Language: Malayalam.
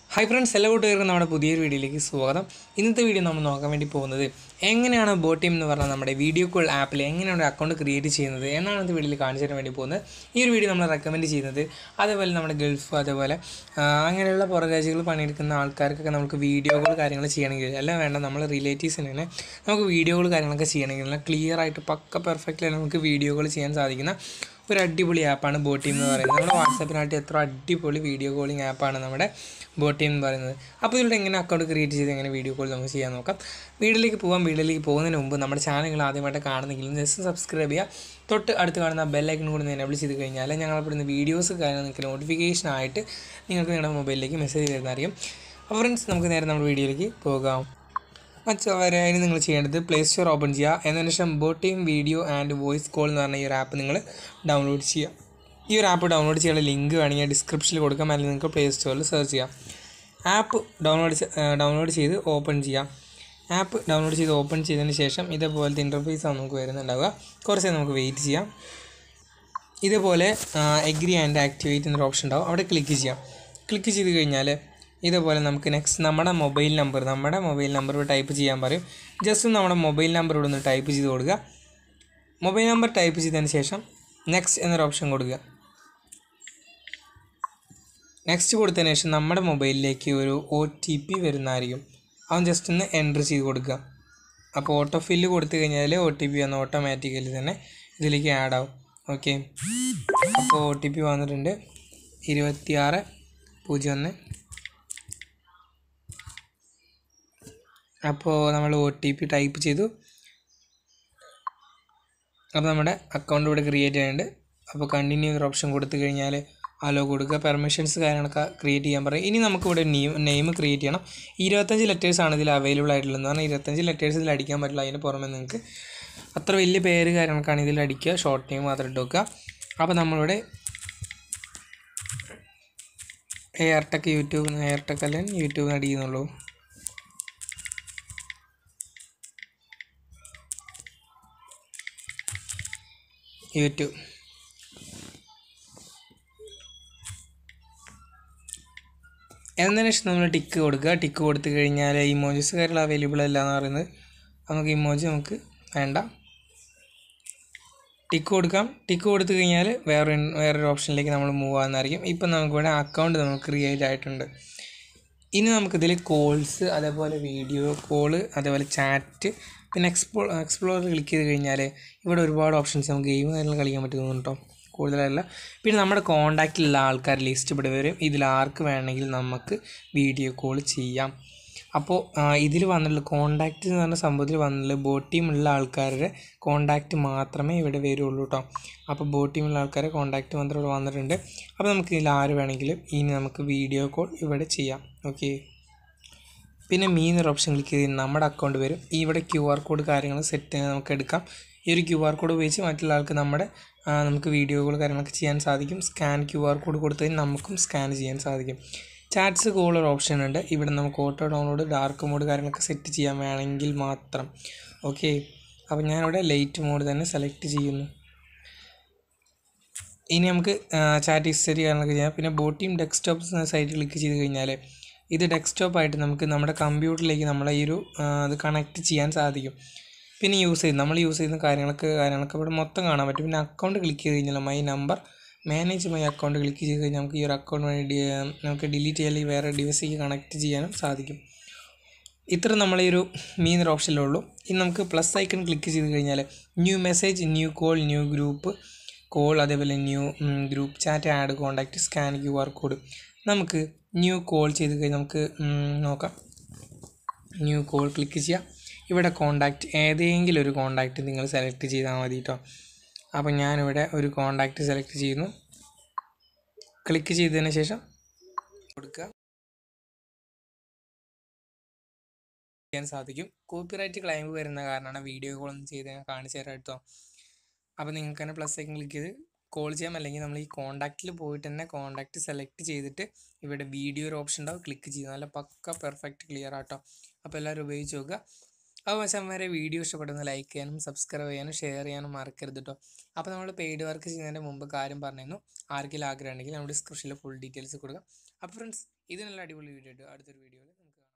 Hi friends, എല്ലാവരും നമ്മുടെ പുതിയൊരു വീഡിയോയിലേക്ക് സ്വാഗതം. ഇന്നത്തെ വീഡിയോ നമ്മൾ നോക്കാൻ വേണ്ടി പോകുന്നത് എങ്ങനെയാണ് botim എന്ന് പറഞ്ഞ നമ്മുടെ വീഡിയോ കോൾ ആപ്പിൽ എങ്ങനെയാണ് ഒരു അക്കൗണ്ട് ക്രിയേറ്റ് ചെയ്യുന്നത് എന്നാണ് ഈ വീഡിയോയിൽ കാണിച്ചു തരാൻ വേണ്ടി പോകുന്നത്. ഈ ഒരു വീഡിയോ നമ്മൾ റെക്കമെൻഡ് ചെയ്യുന്നത് അതേപോലെ നമ്മുടെ ഗൾഫ് അതേപോലെ അങ്ങനെയുള്ള പുറം രാജ്യങ്ങളിൽ പണിയെടുക്കുന്ന ആൾക്കാർക്കൊക്കെ നമുക്ക് വീഡിയോകൾ കാര്യങ്ങൾ ചെയ്യണമെങ്കിൽ എല്ലാം വേണ്ട നമ്മൾ റിലേറ്റീവ്സിന് തന്നെ നമുക്ക് വീഡിയോകൾ കാര്യങ്ങളൊക്കെ ചെയ്യണമെങ്കിൽ ക്ലിയർ ആയിട്ട് പക്ക പെർഫെക്റ്റ്ലി നമുക്ക് വീഡിയോകൾ ചെയ്യാൻ സാധിക്കുന്ന ഒരു അടിപൊളി ആപ്പാണ് botim എന്ന് പറയുന്നത്. നമ്മുടെ വാട്സാപ്പിനായിട്ട് എത്ര അടിപൊളി വീഡിയോ കോളിംഗ് ആപ്പാണ് നമ്മുടെ botim എന്ന് പറയുന്നത്. അപ്പോൾ ഇതിലൂടെ എങ്ങനെ അക്കൗണ്ട് ക്രിയേറ്റ് ചെയ്ത് എങ്ങനെ വീഡിയോ കോൾ നമുക്ക് ചെയ്യാൻ നോക്കാം. വീഡിയോയിലേക്ക് പോകുന്നതിന് മുമ്പ് നമ്മുടെ ചാനൽ ആദ്യമായിട്ട് കാണുന്നെങ്കിൽ ജസ്റ്റ് സബ്സ്ക്രൈബ് ചെയ്യുക. തൊട്ട് അടുത്ത് കാണുന്ന ബെല്ലൈക്കൺ കൂടി എനേബിൾ ചെയ്ത് കഴിഞ്ഞാൽ ഞങ്ങളിപ്പെടുന്ന വീഡിയോസ് കാര്യങ്ങൾ നിങ്ങൾക്ക് നോട്ടിഫിക്കേഷൻ ആയിട്ട് നിങ്ങൾക്ക് നിങ്ങളുടെ മൊബൈലിലേക്ക് മെസ്സേജ് വരുന്നതായിരിക്കും. അപ്പോൾ ഫ്രണ്ട്സ്, നമുക്ക് നേരെ നമ്മുടെ വീഡിയോയിലേക്ക് പോകാം. മറ്റവരെ അതിന് നിങ്ങൾ ചെയ്യേണ്ടത് പ്ലേ സ്റ്റോർ ഓപ്പൺ ചെയ്യുക. എന്നതിന് ശേഷം botim video and voice call എന്ന് പറഞ്ഞ ഈ ഒരു ആപ്പ് നിങ്ങൾ ഡൗൺലോഡ് ചെയ്യുക. ഈ ഒരു ആപ്പ് ഡൗൺലോഡ് ചെയ്യാനുള്ള ലിങ്ക് വേണമെങ്കിൽ ഡിസ്ക്രിപ്ഷനിൽ കൊടുക്കാം, അല്ലെങ്കിൽ നിങ്ങൾക്ക് പ്ലേ സ്റ്റോറിൽ സെർച്ച് ചെയ്യാം. ആപ്പ് ഡൗൺലോഡ് ചെയ്ത് ഓപ്പൺ ചെയ്യാം. ആപ്പ് ഡൗൺലോഡ് ചെയ്ത് ഓപ്പൺ ചെയ്തതിന് ശേഷം ഇതേപോലത്തെ ഇൻ്റർഫേസാണ് നമുക്ക് വരുന്നുണ്ടാവുക. കുറച്ച് നമുക്ക് വെയിറ്റ് ചെയ്യാം. ഇതേപോലെ എഗ്രി ആൻഡ് ആക്ടിവേറ്റ് എന്നൊരു ഓപ്ഷൻ ഉണ്ടാവും, അവിടെ ക്ലിക്ക് ചെയ്യാം. ക്ലിക്ക് ചെയ്ത് കഴിഞ്ഞാൽ ഇതേപോലെ നമുക്ക് നെക്സ്റ്റ് നമ്മുടെ മൊബൈൽ നമ്പർ ടൈപ്പ് ചെയ്യാൻ പറയും. ജസ്റ്റ് നമ്മുടെ മൊബൈൽ നമ്പർ ഇവിടെ ഒന്ന് ടൈപ്പ് ചെയ്ത് കൊടുക്കുക. മൊബൈൽ നമ്പർ ടൈപ്പ് ചെയ്തതിന് ശേഷം നെക്സ്റ്റ് എന്നൊരു ഓപ്ഷൻ കൊടുക്കുക. നെക്സ്റ്റ് കൊടുത്തതിന് ശേഷം നമ്മുടെ മൊബൈലിലേക്ക് ഒരു OTP വരുന്നതായിരിക്കും. അവൻ ജസ്റ്റ് ഒന്ന് എൻ്റർ ചെയ്ത് കൊടുക്കുക. അപ്പോൾ ഓട്ടോ ഫില്ല് കൊടുത്തു കഴിഞ്ഞാൽ OTP വന്ന് ഓട്ടോമാറ്റിക്കലി തന്നെ ഇതിലേക്ക് ആഡ് ആവും. ഓക്കെ, അപ്പോൾ OTP വന്നിട്ടുണ്ട് 2601. അപ്പോൾ നമ്മൾ OTP ടൈപ്പ് ചെയ്തു. അപ്പോൾ നമ്മുടെ അക്കൗണ്ട് ഇവിടെ ക്രിയേറ്റ് ചെയ്യുന്നുണ്ട്. അപ്പോൾ കണ്ടിന്യൂ ഒരു ഓപ്ഷൻ കൊടുത്തു കഴിഞ്ഞാൽ അലോ കൊടുക്കുക. പെർമിഷൻസ് കാര്യങ്ങളൊക്കെ ക്രിയേറ്റ് ചെയ്യാൻ പറയും. ഇനി നമുക്കിവിടെ നെയിം ക്രിയേറ്റ് ചെയ്യണം. 25 ലെറ്റേഴ്സാണ് ഇതിൽ അവൈലബിൾ ആയിട്ടുള്ളതെന്ന് പറഞ്ഞാൽ 25 ലെറ്റേഴ്സ് ഇതിൽ അടിക്കാൻ പറ്റില്ല. അതിന് പുറമെ നിങ്ങൾക്ക് അത്ര വലിയ പേര് കാര്യങ്ങളൊക്കെയാണ് ഇതിൽ അടിക്കുക. ഷോർട്ട് നെയിം മാത്രം ഇട്ട് വെക്കുക. അപ്പോൾ നമ്മളിവിടെ എയർടെക് അല്ലെങ്കിൽ യൂട്യൂബ് അടിക്കുന്നുള്ളൂ. യൂട്യൂബ് എന്നതിന് ശേഷം നമ്മൾ ടിക്ക് കൊടുക്കുക. ടിക്ക് കൊടുത്തു കഴിഞ്ഞാൽ ഇമോജീസ് കാര്യങ്ങൾ അവൈലബിൾ അല്ല എന്ന് പറയുന്നത്. നമുക്ക് ഇമോജി നമുക്ക് വേണ്ട, ടിക്ക് കൊടുക്കാം. ടിക്ക് കൊടുത്തു കഴിഞ്ഞാൽ വേറൊരു ഓപ്ഷനിലേക്ക് നമ്മൾ മൂവ് ആകുന്നതായിരിക്കും. ഇപ്പം നമുക്കിവിടെ അക്കൗണ്ട് നമുക്ക് ക്രിയേറ്റ് ആയിട്ടുണ്ട്. ഇനി നമുക്കിതിൽ കോൾസ് അതേപോലെ വീഡിയോ കോള് അതേപോലെ ചാറ്റ് പിന്നെ എക്സ്പ്ലോർ ക്ലിക്ക് ചെയ്ത് കഴിഞ്ഞാൽ ഇവിടെ ഒരുപാട് ഓപ്ഷൻസ് നമുക്ക് ഗെയിം കാര്യങ്ങൾ കളിക്കാൻ പറ്റുന്നു കേട്ടോ, കൂടുതലല്ല. പിന്നെ നമ്മുടെ കോൺടാക്റ്റിലുള്ള ആൾക്കാർ ലിസ്റ്റ് ഇവിടെ വരും. ഇതിൽ ആർക്ക് വേണമെങ്കിൽ നമുക്ക് വീഡിയോ കോൾ ചെയ്യാം. അപ്പോൾ ഇതിൽ വന്നിട്ടുള്ള കോൺടാക്റ്റ് എന്ന് പറഞ്ഞ സംഭവത്തിൽ വന്നിട്ടുള്ള botim ഉള്ള ആൾക്കാരുടെ കോൺടാക്റ്റ് മാത്രമേ ഇവിടെ വരുള്ളൂ കേട്ടോ. അപ്പോൾ botim ഉള്ള ആൾക്കാരെ കോൺടാക്റ്റ് മാത്രം ഇവിടെ വന്നിട്ടുണ്ട്. അപ്പോൾ നമുക്ക് ഇതിൽ ആര് വേണമെങ്കിലും ഇനി നമുക്ക് വീഡിയോ കോൾ ഇവിടെ ചെയ്യാം. ഓക്കെ, പിന്നെ എന്നൊരു ഓപ്ഷൻ ക്ലിക്ക് ചെയ്ത് നമ്മുടെ അക്കൗണ്ട് വരും. ഇവിടെ QR കോഡ് കാര്യങ്ങൾ സെറ്റ് നമുക്ക് എടുക്കാം. ഈ ഒരു QR കോഡ് ഉപയോഗിച്ച് മറ്റുള്ള ആൾക്ക് നമുക്ക് വീഡിയോകൾ കാര്യങ്ങളൊക്കെ ചെയ്യാൻ സാധിക്കും. സ്കാൻ QR കോഡ് കൊടുത്തതിന് നമുക്കും സ്കാൻ ചെയ്യാൻ സാധിക്കും. ചാറ്റ്സ് കോൾ ഒരു ഓപ്ഷൻ ഉണ്ട്. ഇവിടെ നമുക്ക് ഓട്ടോ ഡൗൺലോഡ് ഡാർക്ക് മോഡ് കാര്യങ്ങളൊക്കെ സെറ്റ് ചെയ്യാൻ വേണമെങ്കിൽ മാത്രം. ഓക്കെ, അപ്പോൾ ഞാനിവിടെ ലൈറ്റ് മോഡ് തന്നെ സെലക്ട് ചെയ്യുന്നു. ഇനി നമുക്ക് ചാറ്റ് ഹിസ്റ്ററി കാര്യങ്ങളൊക്കെ ചെയ്യാം. പിന്നെ botim ഡെസ്ക്ടോപ്പ് സൈറ്റ് ക്ലിക്ക് ചെയ്ത് കഴിഞ്ഞാൽ ഇത് ഡെസ്ക്ടോപ്പായിട്ട് നമുക്ക് നമ്മുടെ കമ്പ്യൂട്ടറിലേക്ക് നമ്മളെ ഈ ഒരു ഇത് കണക്റ്റ് ചെയ്യാൻ സാധിക്കും. പിന്നെ നമ്മൾ യൂസ് ചെയ്യുന്ന കാര്യങ്ങളൊക്കെ ഇവിടെ മൊത്തം കാണാൻ പറ്റും. പിന്നെ അക്കൗണ്ട് ക്ലിക്ക് ചെയ്ത് കഴിഞ്ഞാൽ മാനേജ് മൈ അക്കൗണ്ട് ക്ലിക്ക് ചെയ്ത് കഴിഞ്ഞാൽ നമുക്ക് ഈ ഒരു അക്കൗണ്ട് വേണ്ടി നമുക്ക് ഡിലീറ്റ് ചെയ്യാൻ അല്ലെങ്കിൽ വേറെ ഡിവൈസിലേക്ക് കണക്റ്റ് ചെയ്യാനും സാധിക്കും. ഇത്ര നമ്മളെ ഒരു എന്നൊരു ഓപ്ഷനിലുള്ളൂ. ഇനി നമുക്ക് പ്ലസ് ഐക്കൺ ക്ലിക്ക് ചെയ്ത് കഴിഞ്ഞാൽ new message, new call, new group call അതേപോലെ new group chat, add contact, scan QR code. നമുക്ക് ന്യൂ കോൾ ചെയ്ത് കഴിഞ്ഞാൽ നമുക്ക് നോക്കാം. ന്യൂ കോൾ ക്ലിക്ക് ചെയ്യാം. ഇവിടെ കോൺടാക്റ്റ് ഏതെങ്കിലും ഒരു കോൺടാക്റ്റ് നിങ്ങൾ സെലക്ട് ചെയ്താൽ മതി കേട്ടോ. അപ്പോൾ ഞാനിവിടെ ഒരു കോൺടാക്റ്റ് സെലക്ട് ചെയ്യുന്നു. ക്ലിക്ക് ചെയ്തതിന് ശേഷം കൊടുക്കുക. ചെയ്യാൻ സാധിക്കും. കോപ്പിറൈറ്റ് ക്ലെയിം വരുന്ന കാരണമാണ് വീഡിയോ കോളൊന്നും ചെയ്ത് ഞാൻ കാണിച്ചു തരാം കേട്ടോ. അപ്പോൾ നിങ്ങൾക്ക് തന്നെ പ്ലസ് ഐക്കൺ ക്ലിക്ക് ചെയ്ത് കോൾ ചെയ്യാം, അല്ലെങ്കിൽ നമ്മൾ ഈ കോൺടാക്റ്റിൽ പോയിട്ട് തന്നെ കോൺടാക്റ്റ് സെലക്ട് ചെയ്തിട്ട് ഇവിടെ വീഡിയോ ഒരു ഓപ്ഷൻ ഉണ്ടാവും, ക്ലിക്ക് ചെയ്ത് നല്ല പക്ക പെർഫെക്റ്റ് ക്ലിയർ ആട്ടോ. അപ്പോൾ എല്ലാവരും ഉപയോഗിച്ച് നോക്കുക. അപ്പോൾ മച്ചാന്മാരെ വീഡിയോ ഇഷ്ടപ്പെടുന്ന ലൈക്ക് ചെയ്യാനും സബ്സ്ക്രൈബ് ചെയ്യാനും ഷെയർ ചെയ്യാനും മറക്കരുത് കേട്ടോ. അപ്പോൾ നമ്മൾ പെയ്ഡ് വർക്ക് ചെയ്യുന്നതിൻ്റെ മുമ്പ് കാര്യം പറഞ്ഞിരുന്നു. ആർക്കെങ്കിലും ആഗ്രഹം ഉണ്ടെങ്കിൽ നമ്മുടെ ഡിസ്ക്രിപ്ഷനിൽ ഫുൾ ഡീറ്റെയിൽസ് കൊടുക്കാം. അപ്പോൾ ഫ്രണ്ട്സ്, ഇത് നല്ല അടിപൊളി വീഡിയോ ആയിട്ട് അടുത്തൊരു വീഡിയോയിൽ